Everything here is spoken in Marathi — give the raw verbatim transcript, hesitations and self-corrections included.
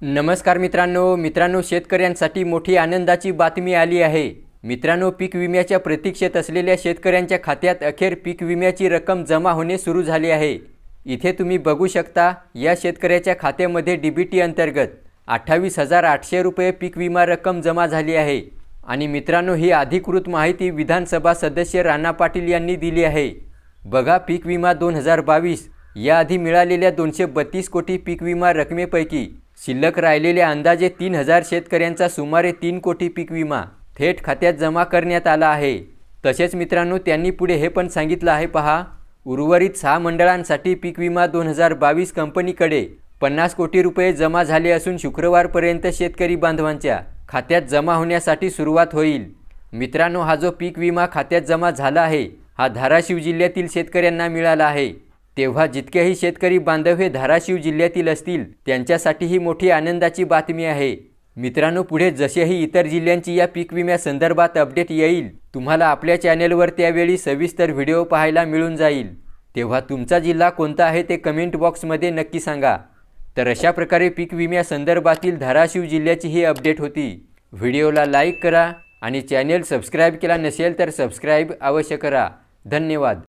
नमस्कार मित्रांनो मित्रांनो शेतकऱ्यांसाठी मोठी आनंदाची बातमी आली आहे। मित्रांनो पीक विम्याच्या प्रतीक्षेत असलेल्या शेतकऱ्यांच्या खात्यात अखेर पीक विम्याची रक्कम जमा होणे सुरू झाली आहे। इथे तुम्ही बघू शकता या शेतकऱ्याच्या खात्यामध्ये डीबीटी अंतर्गत अठ्ठावीस हजार आठशे रुपये पीक विमा रक्कम जमा झाली आहे। आणि मित्रांनो ही अधिकृत माहिती विधानसभा सदस्य राणा पाटील यांनी दिली आहे। बघा पीक विमा दोन हजार बावीस याआधी मिळालेल्या दोनशे बत्तीस कोटी पीक विमा रकमेपैकी शिल्लक राहिलेल्या अंदाजे तीन हजार शेतकऱ्यांचा सुमारे तीन कोटी पीक विमा थेट खात्यात जमा करण्यात आला आहे। तसेच मित्रांनो त्यांनी पुढे हे पण सांगितलं आहे पहा, उर्वरित सहा मंडळांसाठी पीक विमा दोन हजार बावीस कंपनीकडे पन्नास कोटी रुपये जमा झाले असून शुक्रवारपर्यंत शेतकरी बांधवांच्या खात्यात जमा होण्यासाठी सुरुवात होईल। मित्रांनो हा जो पीक विमा खात्यात जमा झाला आहे हा धाराशिव जिल्ह्यातील शेतकऱ्यांना मिळाला आहे। तेव्हा जितकेही शेतकरी बांधव हे धाराशिव जिल्ह्यातील असतील त्यांच्यासाठी ही मोठी आनंदाची बातमी आहे। मित्रांनो पुढे जसेही इतर जिल्ह्यांची या पीक विम्या संदर्भात अपडेट येईल तुम्हाला आपल्या चॅनेलवर त्यावेळी सविस्तर व्हिडिओ पाहायला मिळून जाईल। तेव्हा तुमचा जिल्हा कोणता आहे ते कमेंट बॉक्समध्ये नक्की सांगा। तर अशा प्रकारे पीक विम्या संदर्भातील धाराशिव जिल्ह्याची ही अपडेट होती। व्हिडिओला लाईक करा आणि चॅनेल सबस्क्राइब केला नसेल तर सबस्क्राइब अवश्य करा। धन्यवाद।